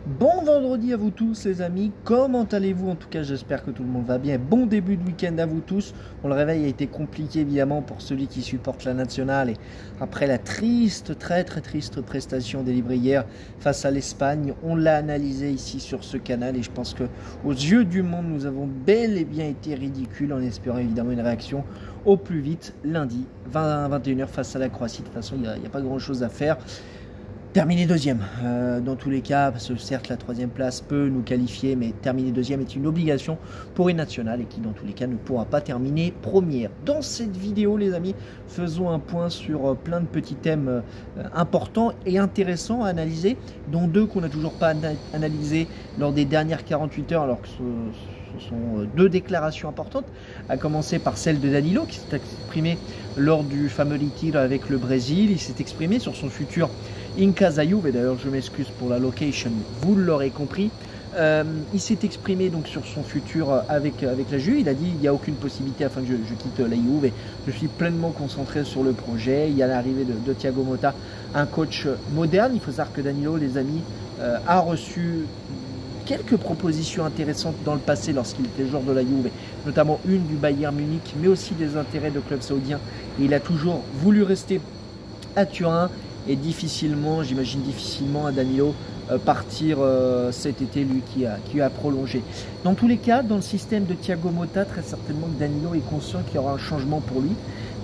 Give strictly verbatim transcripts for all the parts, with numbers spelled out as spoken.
Bon vendredi à vous tous les amis, comment allez-vous? En tout cas j'espère que tout le monde va bien. Bon début de week-end à vous tous. Bon, le réveil a été compliqué évidemment pour celui qui supporte la nationale. Et après la triste, très très triste prestation délivrée hier face à l'Espagne, on l'a analysé ici sur ce canal. Et je pense que aux yeux du monde nous avons bel et bien été ridicules, en espérant évidemment une réaction au plus vite lundi vingt à vingt et une heures face à la Croatie. De toute façon il n'y a, a pas grand chose à faire. Terminer deuxième, euh, dans tous les cas, parce que certes la troisième place peut nous qualifier, mais terminer deuxième est une obligation pour une nationale et qui dans tous les cas ne pourra pas terminer première. Dans cette vidéo les amis, faisons un point sur euh, plein de petits thèmes euh, importants et intéressants à analyser, dont deux qu'on n'a toujours pas ana analysés lors des dernières quarante-huit heures, alors que ce, ce sont deux déclarations importantes, à commencer par celle de Danilo qui s'est exprimé lors du fameux litige avec le Brésil. Il s'est exprimé sur son futur in casa Juve, et d'ailleurs je m'excuse pour la location, vous l'aurez compris. Euh, il s'est exprimé donc sur son futur avec, avec la Juve. Il a dit il n'y a aucune possibilité afin que je, je quitte la Juve et je suis pleinement concentré sur le projet. Il y a l'arrivée de, de Thiago Motta, un coach moderne. Il faut savoir que Danilo, les amis, euh, a reçu quelques propositions intéressantes dans le passé lorsqu'il était joueur de la Juve, notamment une du Bayern Munich, mais aussi des intérêts de clubs saoudiens. Et il a toujours voulu rester à Turin. Et difficilement, j'imagine difficilement à Danilo euh, partir euh, cet été, lui qui a, qui a prolongé. Dans tous les cas, dans le système de Thiago Motta, très certainement que Danilo est conscient qu'il y aura un changement pour lui.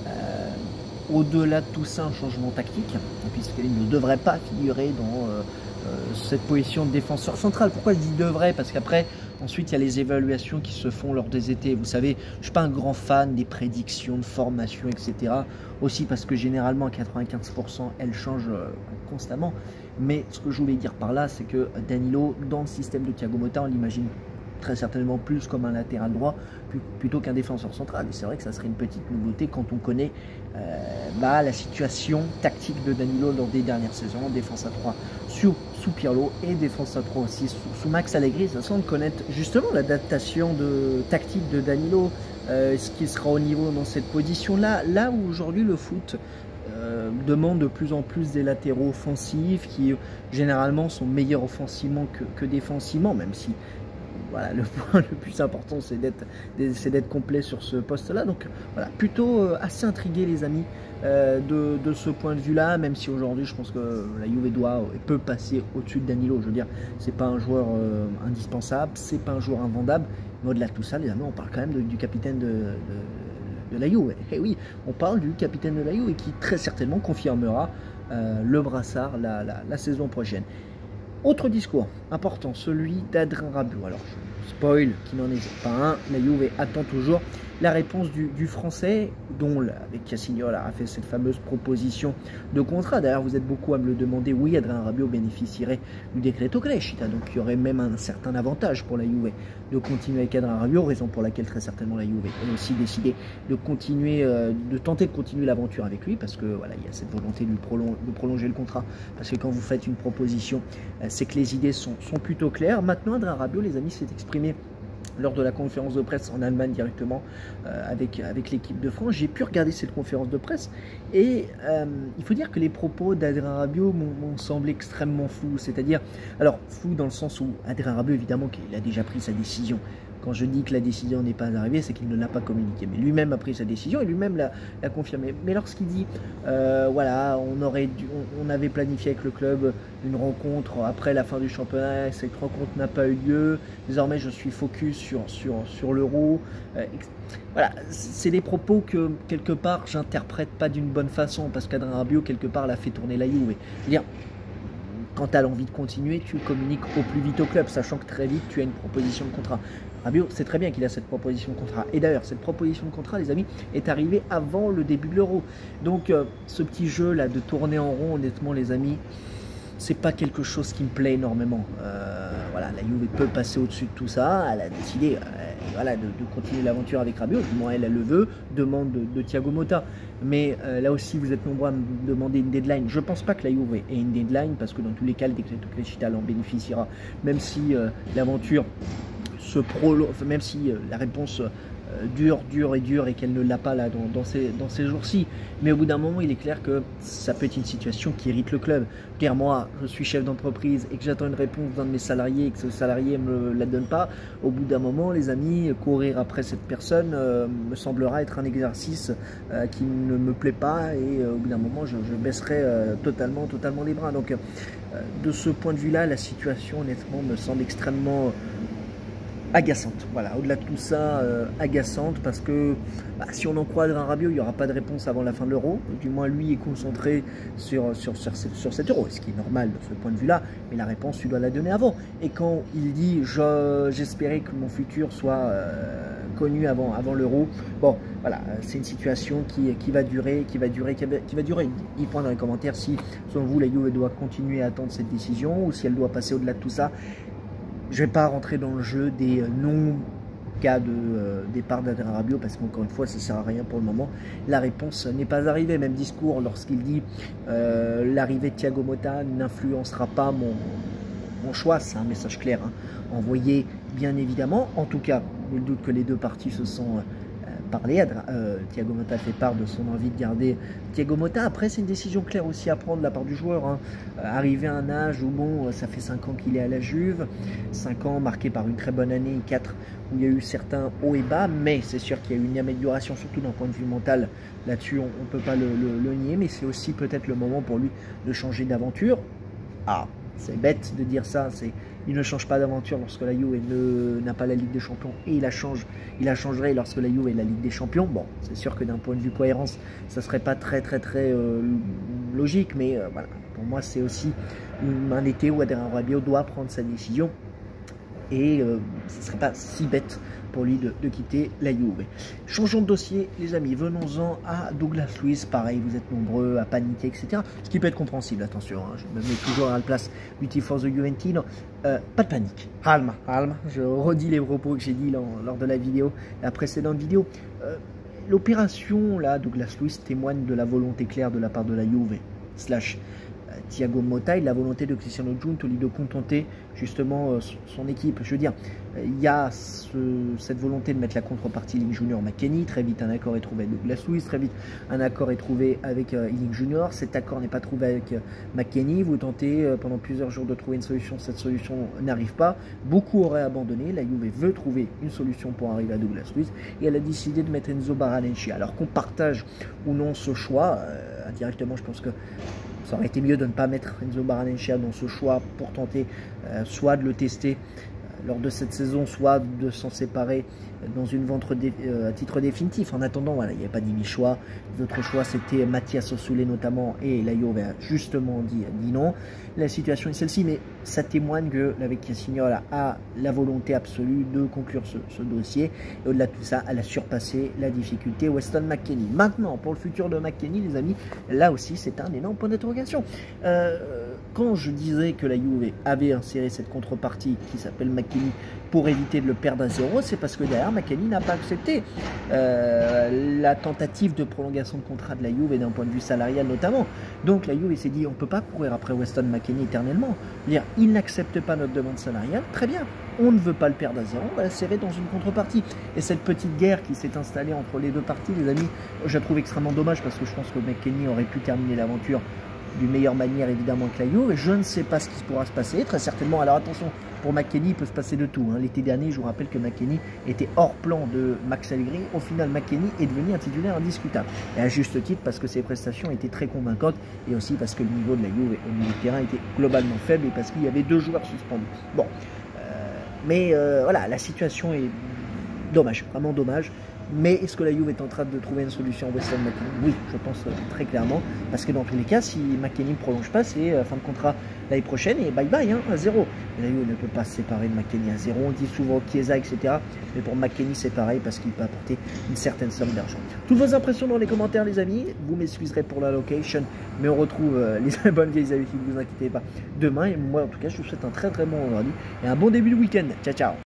Euh, Au-delà de tout ça, un changement tactique, puisqu'il ne devrait pas figurer dans euh, euh, cette position de défenseur central. Pourquoi je dis devrait? Parce qu'après, ensuite, il y a les évaluations qui se font lors des étés. Vous savez, je ne suis pas un grand fan des prédictions de formation, et cetera. Aussi parce que généralement, à quatre-vingt-quinze pour cent, elles changent euh, constamment. Mais ce que je voulais dire par là, c'est que Danilo, dans le système de Thiago Motta, on l'imagine très certainement plus comme un latéral droit plutôt qu'un défenseur central. Et c'est vrai que ça serait une petite nouveauté quand on connaît euh, bah, la situation tactique de Danilo lors des dernières saisons. Défense à trois sous, sous Pirlo et défense à trois aussi sous, sous Max Allegri. Ça semble connaître justement l'adaptation de tactique de Danilo, euh, ce qui sera au niveau dans cette position-là. Là où aujourd'hui le foot euh, demande de plus en plus des latéraux offensifs qui généralement sont meilleurs offensivement que, que défensivement, même si voilà, le point le plus important c'est d'être d'être complet sur ce poste là. Donc voilà, plutôt euh, assez intrigué les amis euh, de, de ce point de vue là, même si aujourd'hui je pense que la Juve doit et peut passer au-dessus de Danilo. Je veux dire, c'est pas un joueur euh, indispensable, c'est pas un joueur invendable, mais au-delà de tout ça les amis, on parle quand même de, du capitaine de, de, de la Juve. Et oui, on parle du capitaine de la Juve et qui très certainement confirmera euh, le brassard la, la, la saison prochaine. Autre discours important, celui d'Adrien Rabiot. Alors, je spoil qui n'en est pas un, la Juve attend toujours la réponse du, du Français, dont, avec Cassignol, a fait cette fameuse proposition de contrat. D'ailleurs, vous êtes beaucoup à me le demander. Oui, Adrien Rabiot bénéficierait du Decreto Crescita, donc il y aurait même un certain avantage pour la Juve de continuer avec Adrien Rabiot, raison pour laquelle très certainement la Juve a aussi décidé de continuer, euh, de tenter de continuer l'aventure avec lui, parce que voilà, il y a cette volonté de, lui prolong de prolonger le contrat, parce que quand vous faites une proposition, euh, c'est que les idées sont, sont plutôt claires. Maintenant, Adrien Rabiot, les amis, s'est exprimé lors de la conférence de presse en Allemagne directement euh, avec, avec l'équipe de France. J'ai pu regarder cette conférence de presse et euh, il faut dire que les propos d'Adrien Rabiot m'ont semblé extrêmement flous. C'est-à-dire, alors flou dans le sens où Adrien Rabiot, évidemment, qu'il a déjà pris sa décision. Quand je dis que la décision n'est pas arrivée, c'est qu'il ne l'a pas communiqué. Mais lui-même a pris sa décision et lui-même l'a confirmé. Mais lorsqu'il dit, euh, voilà, on, aurait dû, on, on avait planifié avec le club une rencontre après la fin du championnat, cette rencontre n'a pas eu lieu, désormais je suis focus sur, sur, sur l'euro. Euh, voilà, c'est des propos que, quelque part, j'interprète pas d'une bonne façon, parce qu'Adrien Rabiot, quelque part, l'a fait tourner la Juve. Je veux dire, quand tu as l'envie de continuer, tu communiques au plus vite au club, sachant que très vite, tu as une proposition de contrat. Rabiot, c'est très bien qu'il a cette proposition de contrat. Et d'ailleurs, cette proposition de contrat, les amis, est arrivée avant le début de l'Euro. Donc, euh, ce petit jeu-là de tourner en rond, honnêtement, les amis, c'est pas quelque chose qui me plaît énormément. Euh, voilà, la Juve peut passer au-dessus de tout ça. Elle a décidé euh, voilà, de, de continuer l'aventure avec Rabiot. Du moins, elle, elle le veut. Demande de, de Thiago Motta. Mais euh, là aussi, vous êtes nombreux à me demander une deadline. Je pense pas que la Juve ait une deadline, parce que dans tous les cas, le Decreto Crescita en bénéficiera. Même si euh, l'aventure se prolonge, enfin, même si euh, la réponse euh, dure, dure et dure et qu'elle ne l'a pas là dans, dans ces, dans ces jours-ci. Mais au bout d'un moment, il est clair que ça peut être une situation qui irrite le club. Dire moi, je suis chef d'entreprise et que j'attends une réponse d'un de mes salariés et que ce salarié ne me la donne pas, au bout d'un moment, les amis, courir après cette personne euh, me semblera être un exercice euh, qui ne me plaît pas et euh, au bout d'un moment, je, je baisserai euh, totalement, totalement les bras. Donc, euh, de ce point de vue-là, la situation, honnêtement, me semble extrêmement agaçante. Voilà, au-delà de tout ça, euh, agaçante parce que bah, si on en croit Adrien Rabiot, il n'y aura pas de réponse avant la fin de l'Euro. Du moins, lui est concentré sur, sur, sur, sur cet Euro, ce qui est normal de ce point de vue-là, mais la réponse, tu dois la donner avant. Et quand il dit j'espérais que mon futur soit euh, connu avant, avant l'Euro, bon, voilà, c'est une situation qui, qui va durer, qui va durer, qui va, qui va durer. Il point dans les commentaires si, selon vous, la Juve doit continuer à attendre cette décision ou si elle doit passer au-delà de tout ça. Je ne vais pas rentrer dans le jeu des non-cas de euh, départ d'Adrien Rabiot parce qu'encore une fois, ça ne sert à rien pour le moment. La réponse n'est pas arrivée. Même discours lorsqu'il dit euh, l'arrivée de Thiago Motta n'influencera pas mon, mon choix. C'est un message clair, hein, envoyé bien évidemment. En tout cas, nul doute que les deux parties se sont euh, parlé. Euh, Thiago Motta fait part de son envie de garder Thiago Motta. Après, c'est une décision claire aussi à prendre de la part du joueur. Hein. Euh, arrivé à un âge où, bon, ça fait cinq ans qu'il est à la Juve, cinq ans marqués par une très bonne année, quatre où il y a eu certains hauts et bas, mais c'est sûr qu'il y a eu une amélioration, surtout d'un point de vue mental. Là-dessus, on ne peut pas le, le, le nier, mais c'est aussi peut-être le moment pour lui de changer d'aventure. Ah, c'est bête de dire ça, c'est il ne change pas d'aventure lorsque la Juve n'a pas la Ligue des Champions et il la, change, il la changerait lorsque la Juve est la Ligue des Champions. Bon, c'est sûr que d'un point de vue cohérence, ça ne serait pas très très très euh, logique, mais euh, voilà, pour moi c'est aussi une, un été où Adrien Rabiot doit prendre sa décision et euh, ce ne serait pas si bête pour lui de, de quitter la Juve. Changeons de dossier, les amis, venons-en à Douglas Luiz. Pareil, vous êtes nombreux à paniquer, et cetera. Ce qui peut être compréhensible, attention, hein, je me mets toujours à la place du Tifoso Juventino. Euh, pas de panique, calme, calme. Je redis les propos que j'ai dit lors, lors de la vidéo, la précédente vidéo. Euh, L'opération, là, Douglas Luiz témoigne de la volonté claire de la part de la Juve, slash Thiago Motta et de la volonté de Cristiano Giuntoli de contenter justement son équipe. Je veux dire, il y a ce, cette volonté de mettre la contrepartie Ealing Junior McKennie. Très vite, un accord est trouvé avec Douglas Luiz. Très vite, un accord est trouvé avec euh, Ealing Junior. Cet accord n'est pas trouvé avec euh, McKennie. Vous tentez euh, pendant plusieurs jours de trouver une solution. Cette solution n'arrive pas. Beaucoup auraient abandonné. La Juve veut trouver une solution pour arriver à Douglas Luiz et elle a décidé de mettre Enzo Barrenechea. Alors qu'on partage ou non ce choix, euh, indirectement, je pense que ça aurait été mieux de ne pas mettre Enzo Barrenechea dans ce choix pour tenter euh, soit de le tester euh, lors de cette saison, soit de s'en séparer dans une vente euh, à titre définitif. En attendant, voilà, il n'y avait pas dix mille choix. Les autres choix, c'était Mathias Osulé notamment, et la Juve a justement dit, dit non. La situation est celle-ci, mais ça témoigne que la Vecchia Signola a la volonté absolue de conclure ce, ce dossier. Et au-delà de tout ça, elle a surpassé la difficulté Weston McKennie. Maintenant, pour le futur de McKennie, les amis, là aussi, c'est un énorme point d'interrogation. Euh, quand je disais que la Juve avait inséré cette contrepartie qui s'appelle McKennie pour éviter de le perdre à zéro, c'est parce que derrière, McKennie n'a pas accepté euh, la tentative de prolongation de contrat de la Juve et d'un point de vue salarial notamment. Donc la Juve s'est dit, on ne peut pas courir après Weston McKennie éternellement. Dire, il n'accepte pas notre demande salariale, très bien. On ne veut pas le perdre à zéro, on va l'insérer dans une contrepartie. Et cette petite guerre qui s'est installée entre les deux parties, les amis, je la trouve extrêmement dommage parce que je pense que McKennie aurait pu terminer l'aventure d'une meilleure manière évidemment que la Juve. Je ne sais pas ce qui pourra se passer, très certainement. Alors attention, pour McKennie, il peut se passer de tout. Hein. L'été dernier, je vous rappelle que McKennie était hors plan de Max Allegri. Au final, McKennie est devenu un titulaire indiscutable. Et à juste titre, parce que ses prestations étaient très convaincantes et aussi parce que le niveau de la Juve au milieu de terrain était globalement faible et parce qu'il y avait deux joueurs suspendus. Bon, euh, mais euh, voilà, la situation est dommage, vraiment dommage. Mais est-ce que la Juve est en train de trouver une solution à Weston McKennie? Oui, je pense très clairement. Parce que dans tous les cas, si McKennie ne prolonge pas, c'est fin de contrat l'année prochaine et bye bye, hein, à zéro. Et la Juve ne peut pas se séparer de McKennie à zéro. On dit souvent Chiesa, et cetera. Mais pour McKennie, c'est pareil parce qu'il peut apporter une certaine somme d'argent. Toutes vos impressions dans les commentaires, les amis. Vous m'excuserez pour la location, mais on retrouve euh, les bonnes vieilles habitudes, ne vous inquiétez pas, demain. Et moi, en tout cas, je vous souhaite un très très bon vendredi et un bon début de week-end. Ciao, ciao.